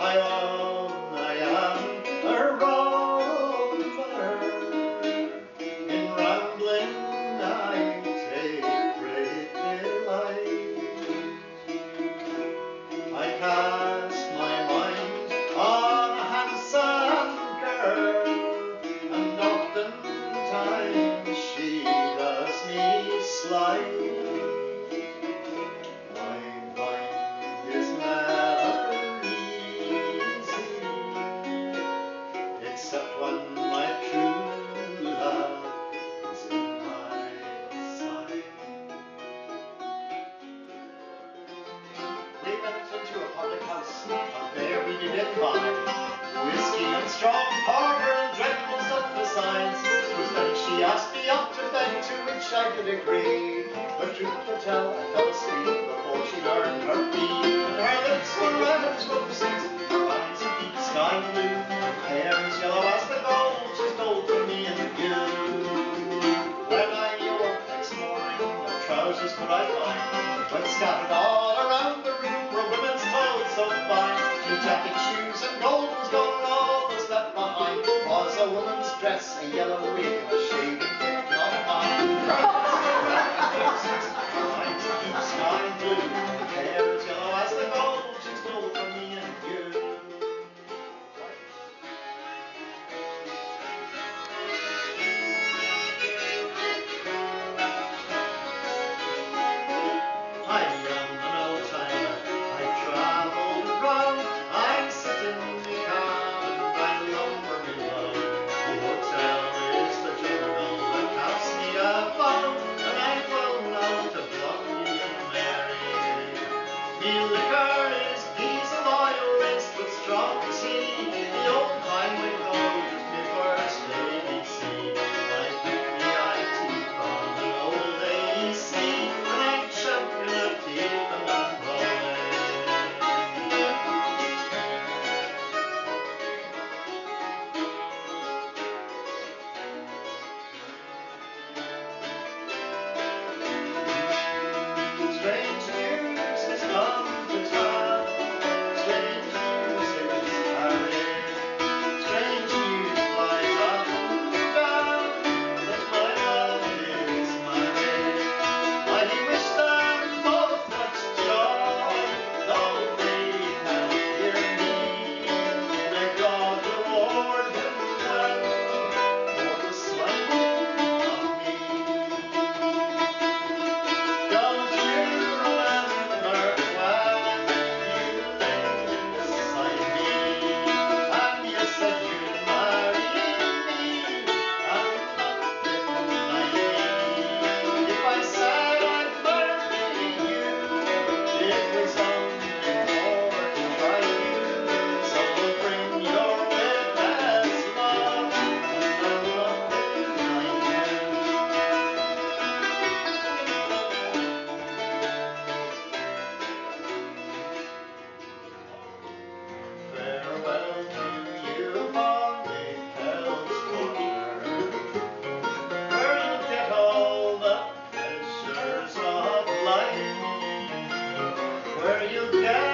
I am a rover. In rambling I take great delight. I cast my mind on a handsome girl, and oftentimes she does me slight. My mind is never easy, except when my true love is in my sight. We went into a public house, and there we did buy whiskey and strong porter and dreadful stuff besides. 'Twas then she asked me up to bed, to which I did agree. But truth to tell, I fell asleep before she learned her fee. And her lips were red as roses, her eyes a deep sky blue, her hair as yellow as the gold, she's gold for me and you. When I awoke next morning, no trousers could I find, when scattered all around the room were women's clothes so fine. New jacket, shoes, and gold was gone, and all that's left behind was a woman's dress, a yellow wig, and a shaving kit not mine. Her eyes a deep sky blue, her hair as yellow as the gold, she's gold for me and you. I am an old timer, I traveled around, I sit in the cab and I lumber me low. The hotel is the jungle that caps me about, and I've flown out to Blondie and Mary. Me liquor is diesel oil laced with strong tea, the old highway code is me first ABC. I pick me IT from an old AC, and I chuck in a teeth and I'm rolling. Strange news has come to town, strange news is carried, strange news flies up and down, that my love is married. I wish them both much joy, though they can't hear me. May God reward him well for the slighting of me. Don't you remember when you lay beside me, and you said you'd marry me, and nothing I need. If I said I'd marry you, it was only for to try you. So bring your witness, love, and nothing I knew. Farewell to you, Bonnie Elsmore, where you'll get all the pleasures of life, where you'll get